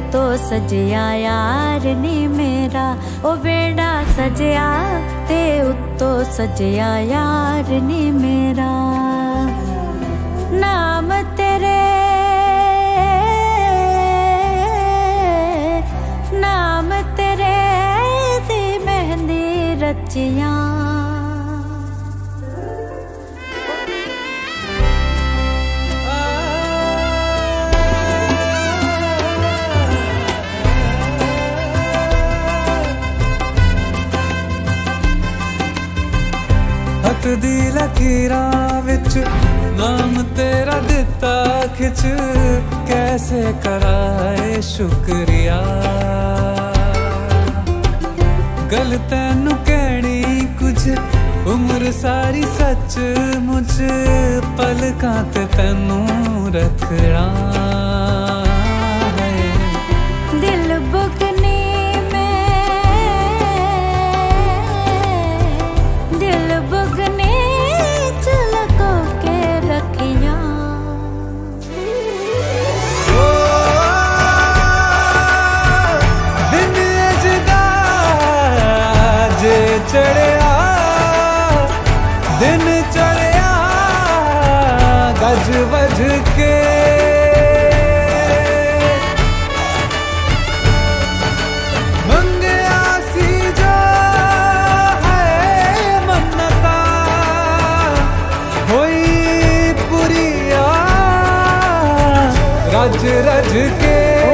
उत्तो सजया यार नी मेरा, ओ बेड़ा सजया ते उत्तो सजया यार नी मेरा। नाम तेरे दी मेहंदी रचिया। हथ दी लकीरां विच नाम तेरा दिता खिच, कैसे कराए शुक्रिया। गल तैनू कहनी कुछ उम्र सारी सच मुझ, पलकां ते तैनू रखना है। दिल बुकनी चलको के रखिया। दिन अजदा जे चढ़िया, दिन चढ़िया गज बज के। रज रज के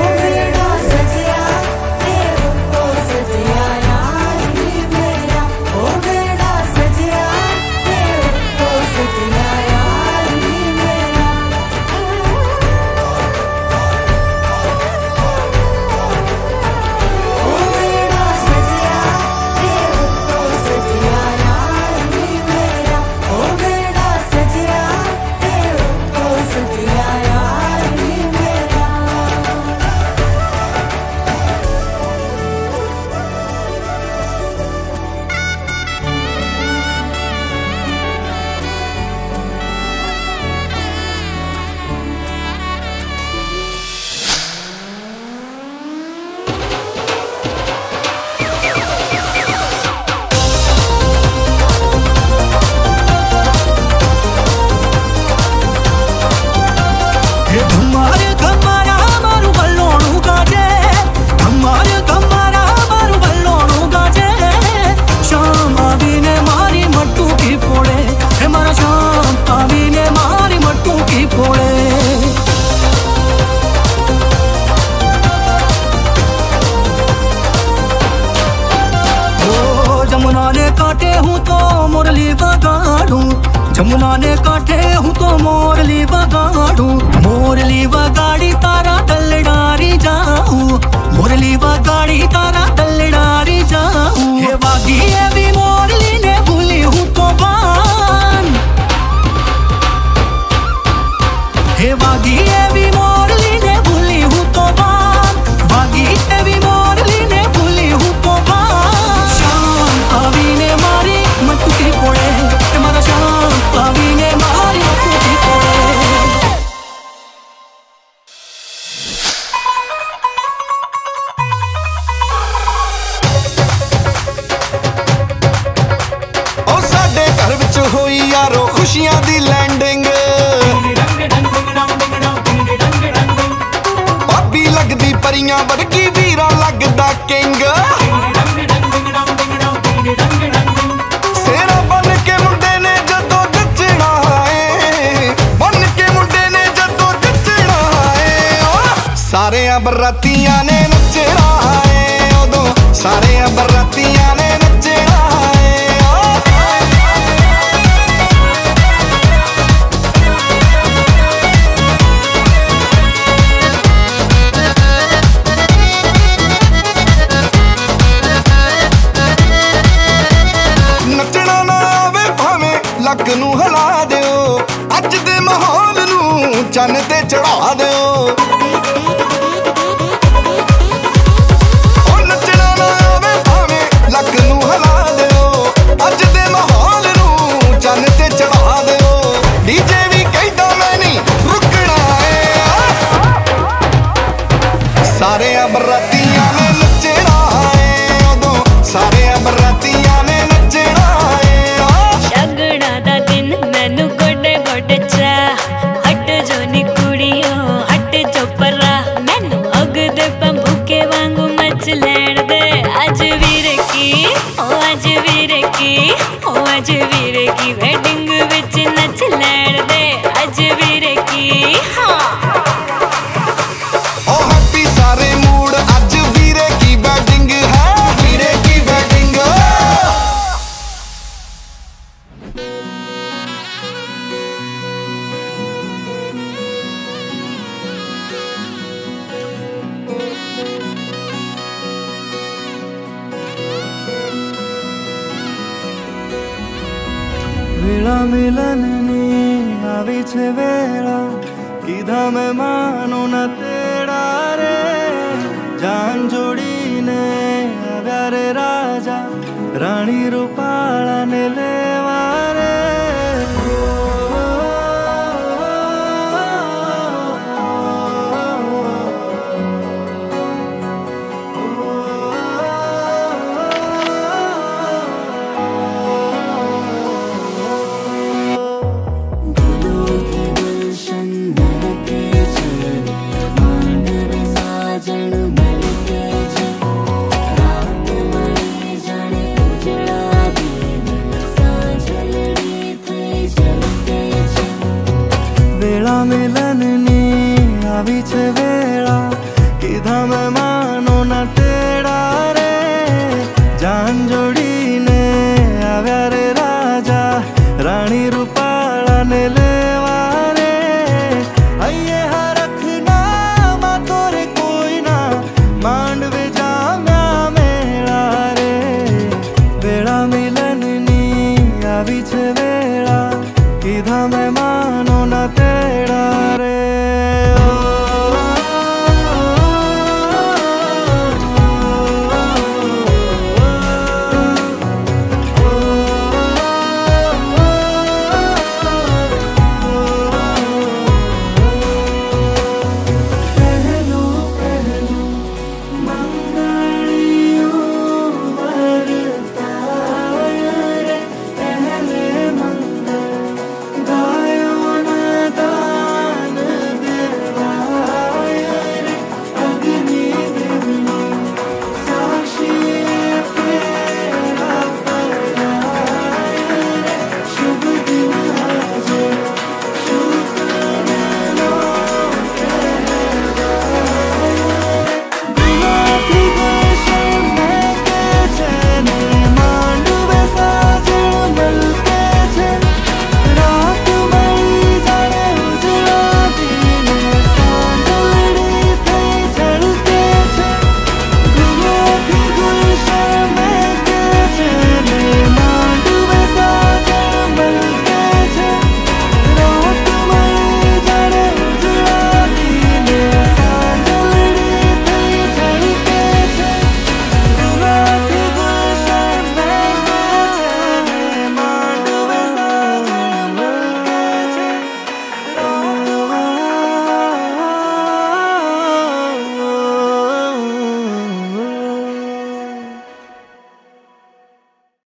जमुना ने काटे हूँ तो मोरली बगाड़ू, मोरली बगाड़ी तारा तलडारी जाऊँ, मोरली बगाड़ी तारा तलडारी जाऊँ। हे बागी ये भी मोरली ने भूली हूँ तो बान, हे बागी ये भी मोरली ने भूली हूँ तो बान, बागी ये भी मोरली ने भूली हूँ तो बान। शाम अभी ने मारी मटकी फोड़े, मारा शाम अभी ने मारी मटकी फोड़े। ओ साडे घर विच होई यारो खुशियां दी लैंडिंग, भाभी लगदी परियां वर्गी वीरा लगदा किंग। सेरा बन के मुंडे ने जदों जचना है, बन के मुंडे ने जदों जचना है। सारे बरातियां ने नचना है, उदों सारे बरातियां ने नचना है। लक नू हिला दिओ, अज दे माहौल नू चन्न ते चढ़ा दिओ। ओ नचना ना आवे भावें लक नू हिला दिओ, अज दे माहौल नू चन्न ते चढ़ा दिओ। डीजे भी कहदा मैं नहीं रुकना है, सारे बरातियां ने नचना है उदों सारे बरातियां ने नचना है। शगना दा दिन मैनू गोडे गोडे चा हट जो नी कुड़ियों हट जो परा मैनू अग दे बंबूके वांगू मच लैण दे अज वीरे की ओ अज वीरे की ओ अज वीरे की वेडिंग विच नच लैण दे अज वीरे की हाँ ओ हैप्पी सारे मूड अज वीरे की वेडिंग है वीरे की वेडिंग। वेला मिलन नी आवी छे वेला कीधा मैं मानो न तेड़ा रे जान जोड़ी ने आव्या रे राजा रानी रूपाला ने लेवा रे। वेला मिलन नी आवी छे वेला कीधा मैं मानो न तेड़ा रे जान जोड़ी ने आव्या रे राजा रानी रूपाला ने लेवा रे। अये हरखना मा तोरे कोई ना मांडवे जाम्या मेला रे वेला मिलन नी आवी छे वेला कीधा मैं मानो न तेड़ा रे।